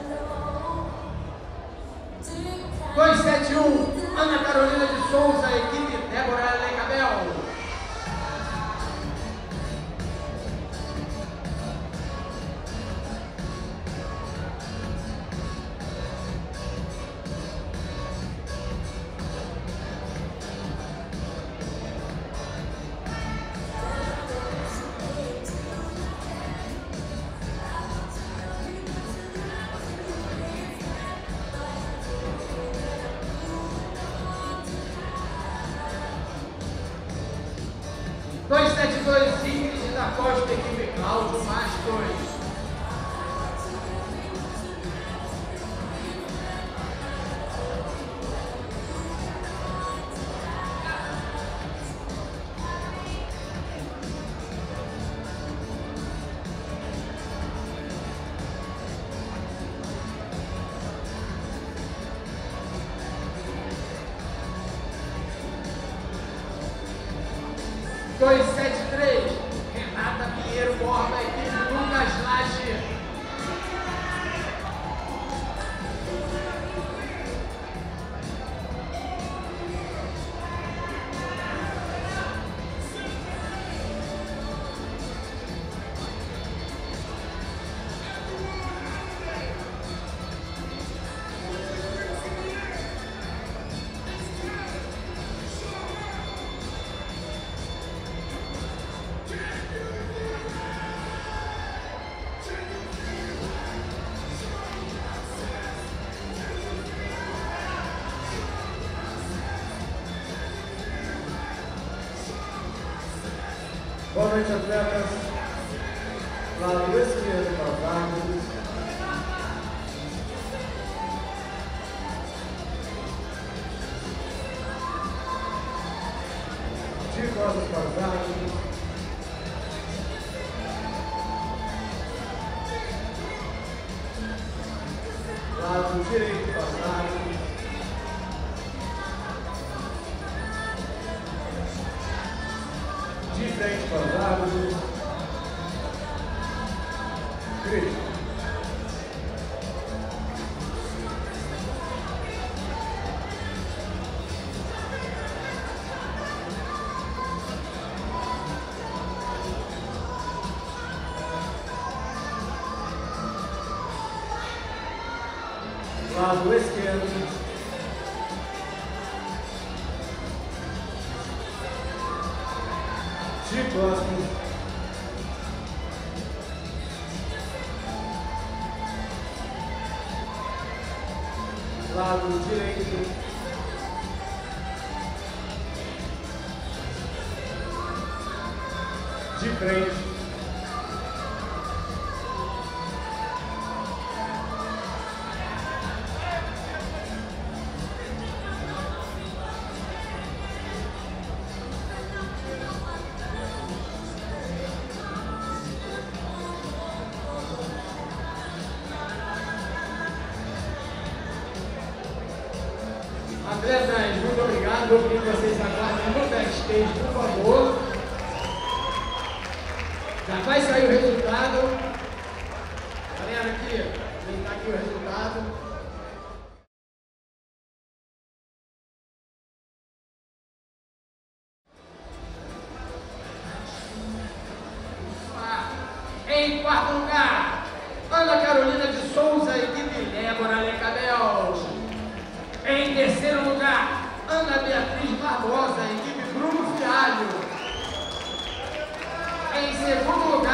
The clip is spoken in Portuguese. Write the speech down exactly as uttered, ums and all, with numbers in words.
dois sete um, Ana Carolina de Souza, equipe Débora Lecabel. dois sete dois, Ingrid da Costa, equipe Cláudio Bastos. dois sete três, Renata Pinheiro Borba, equipe Lucas Laje. Boa noite, atletas. Lado esquerdo para os árbitros. De costas para os árbitros. Lado direito para os árbitros. De frente para os árbitros. Grito. Lado esquerdo. De costas. Lado direito. De frente. Atletas, muito obrigado. Vou pedir que vocês aguardem no backstage, por favor. Já vai sair o resultado. Galera, aqui, vem cá aqui o resultado. Em quarto lugar, Ana Carolina de Souza, equipe Débora Lecabel. Em terceiro lugar, Ana Beatriz Barbosa, equipe Bruno Fialho. Em segundo lugar,